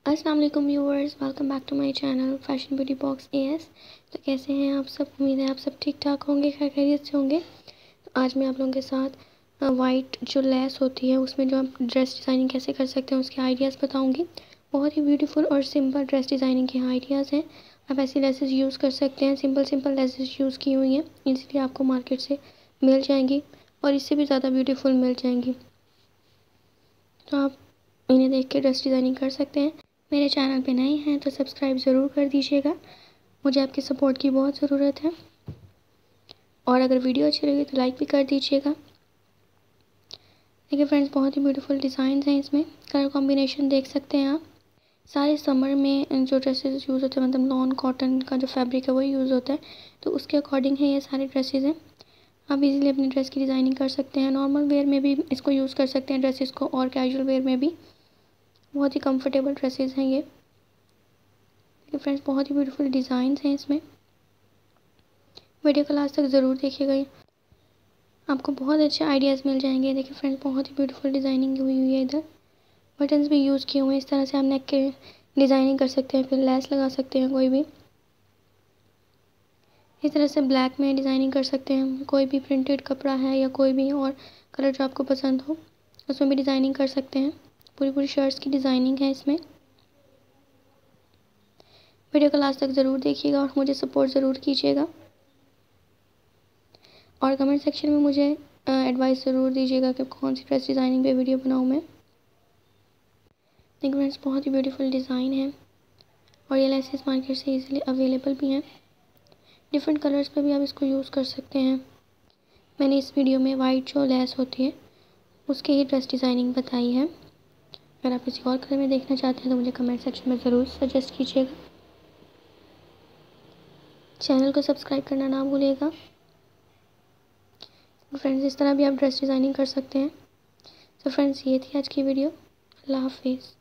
अस्सलाम वालेकुम viewers, welcome back to my channel Fashion Beauty Box AS. तो कैसे हैं आप सब? उम्मीद है आप सब ठीक ठाक होंगे, खैर खैरियत से होंगे। तो आज मैं आप लोगों के साथ वाइट जो लेस होती है उसमें जो आप ड्रेस डिज़ाइनिंग कैसे कर सकते हैं उसके आइडियाज़ बताऊंगी। बहुत ही ब्यूटीफुल और सिंपल ड्रेस डिज़ाइनिंग के आइडियाज़ हैं। आप ऐसी लेसेस यूज़ कर सकते हैं, सिंपल लेसेस यूज़ की हुई हैं, इसलिए आपको मार्केट से मिल जाएंगी और इससे भी ज़्यादा ब्यूटीफुल मिल जाएंगी। तो आप इन्हें देख के ड्रेस डिज़ाइनिंग कर सकते हैं। मेरे चैनल पे नए हैं तो सब्सक्राइब ज़रूर कर दीजिएगा, मुझे आपके सपोर्ट की बहुत ज़रूरत है। और अगर वीडियो अच्छी लगी तो लाइक भी कर दीजिएगा। देखिए फ्रेंड्स, बहुत ही ब्यूटीफुल डिज़ाइन हैं इसमें। कलर कॉम्बिनेशन देख सकते हैं आप। सारे समर में जो ड्रेसेस यूज़ होते हैं, मतलब नॉन कॉटन का जो फैब्रिक है वही यूज़ होता है, तो उसके अकॉर्डिंग है ये सारे ड्रेसेस हैं। आप इजीली अपनी ड्रेस की डिज़ाइनिंग कर सकते हैं। नॉर्मल वेयर में भी इसको यूज़ कर सकते हैं ड्रेसेस को, और कैजुअल वेयर में भी। बहुत ही कंफर्टेबल ड्रेसेस हैं ये। देखिए फ्रेंड्स, बहुत ही ब्यूटीफुल डिज़ाइंस हैं इसमें। वीडियो को लास्ट तक ज़रूर देखिएगा, आपको बहुत अच्छे आइडियाज़ मिल जाएंगे। देखिए फ्रेंड्स, बहुत ही ब्यूटीफुल डिज़ाइनिंग हुई हुई है। इधर बटन्स भी यूज़ किए हुए हैं। इस तरह से आप नेक के डिज़ाइनिंग कर सकते हैं, फिर लेस लगा सकते हैं कोई भी। इस तरह से ब्लैक में डिज़ाइनिंग कर सकते हैं, कोई भी प्रिंटेड कपड़ा है या कोई भी और कलर जो आपको पसंद हो उसमें भी डिज़ाइनिंग कर सकते हैं। पूरी शर्ट्स की डिज़ाइनिंग है इसमें। वीडियो को लास्ट तक ज़रूर देखिएगा और मुझे सपोर्ट ज़रूर कीजिएगा, और कमेंट सेक्शन में मुझे एडवाइस ज़रूर दीजिएगा कि कौन सी ड्रेस डिज़ाइनिंग पे वीडियो बनाऊँ मैं। देखिए फ्रेंड्स, बहुत ही ब्यूटीफुल डिज़ाइन है और ये लेसेस मार्केट से इजीली अवेलेबल भी हैं। डिफरेंट कलर्स पे भी आप इसको यूज़ कर सकते हैं। मैंने इस वीडियो में वाइट जो लेस होती है उसकी ही ड्रेस डिज़ाइनिंग बताई है। अगर आप किसी और कलर में देखना चाहते हैं तो मुझे कमेंट सेक्शन में ज़रूर सजेस्ट कीजिएगा। चैनल को सब्सक्राइब करना ना भूलिएगा। फ्रेंड्स, इस तरह भी आप ड्रेस डिज़ाइनिंग कर सकते हैं। तो फ्रेंड्स, ये थी आज की वीडियो। अल्लाह हाफिज़।